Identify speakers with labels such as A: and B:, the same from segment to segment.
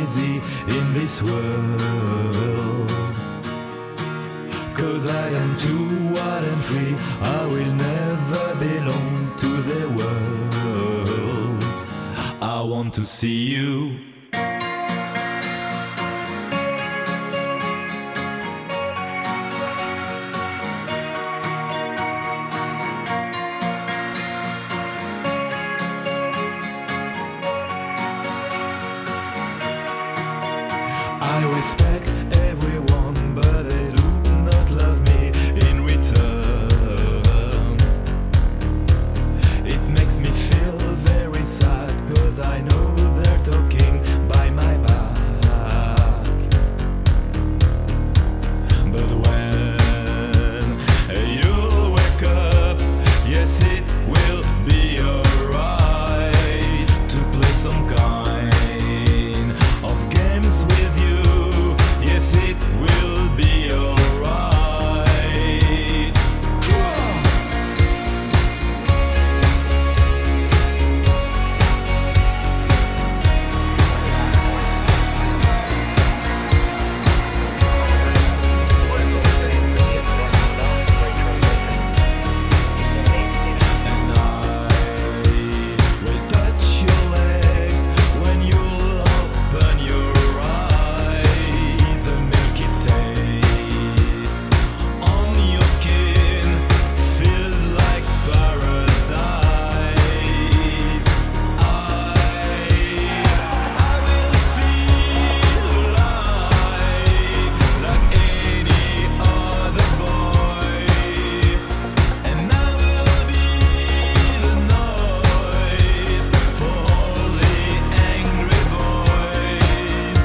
A: easy in this world. 'Cause I am too wild and free, I will never belong to the world. I want to see you. I respect everyone, but they do not love me in return. It makes me feel very sad, 'cause I know they're talking by my back. But when you'll wake up, yes, it will be alright to play some kind of games with you. Yes, it will be alright. And I will touch your legs when you'll open your eyes. The milky taste on your skin feels like paradise. I will feel like any other boy, and I will be the noise for all the angry boys.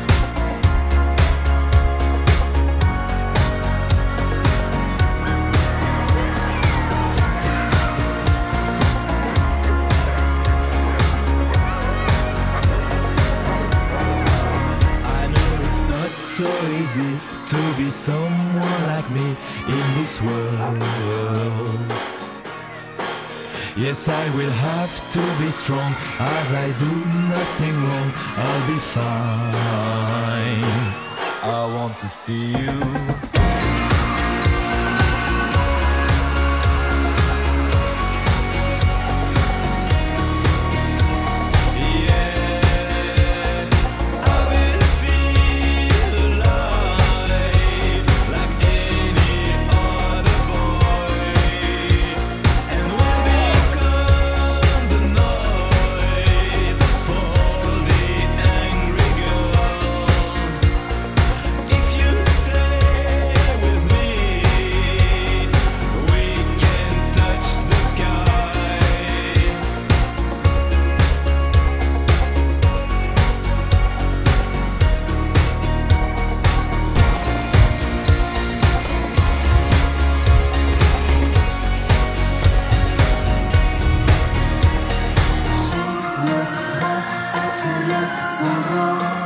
A: I know it's not so easy to be someone like me in this world. Yes, I will have to be strong, as I do nothing wrong. I'll be fine. I want to see you. Yes, I will feel alive like any other boy, and will become the noise for all the angry girls. If you stay with me, we can touch the sky.
B: J'ai le droit à tous les endroits.